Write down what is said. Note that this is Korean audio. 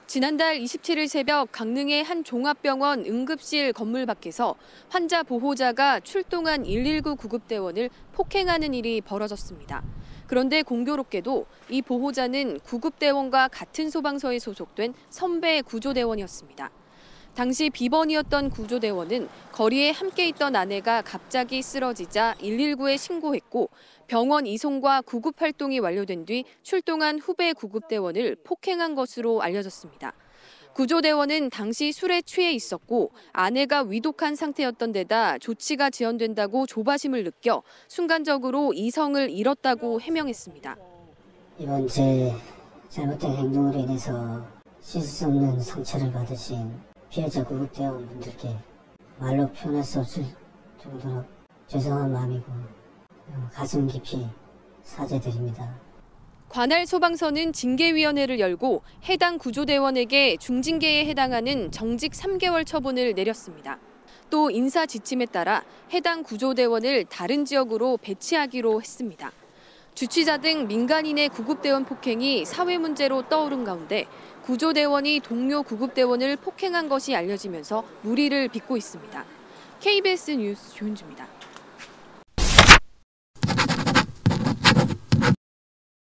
지난달 27일 새벽 강릉의 한 종합병원 응급실 건물 밖에서 환자 보호자가 출동한 119 구급대원을 폭행하는 일이 벌어졌습니다. 그런데 공교롭게도 이 보호자는 구급대원과 같은 소방서에 소속된 선배 구조대원이었습니다. 당시 비번이었던 구조대원은 거리에 함께 있던 아내가 갑자기 쓰러지자 119에 신고했고 병원 이송과 구급 활동이 완료된 뒤 출동한 후배 구급대원을 폭행한 것으로 알려졌습니다. 구조대원은 당시 술에 취해 있었고 아내가 위독한 상태였던 데다 조치가 지연된다고 조바심을 느껴 순간적으로 이성을 잃었다고 해명했습니다. 이번 제 잘못된 행동으로 인해서 씻을 수 없는 상처를 받으신 피해자 구급대원분들께 말로 표현할 수 없을 정도로 죄송한 마음이고 가슴 깊이 사죄드립니다. 관할 소방서는 징계위원회를 열고 해당 구조대원에게 중징계에 해당하는 정직 3개월 처분을 내렸습니다. 또 인사 지침에 따라 해당 구조대원을 다른 지역으로 배치하기로 했습니다. 주치자 등 민간인의 구급대원 폭행이 사회 문제로 떠오른 가운데 구조대원이 동료 구급대원을 폭행한 것이 알려지면서 물의를 빚고 있습니다. KBS 뉴스 조윤주입니다.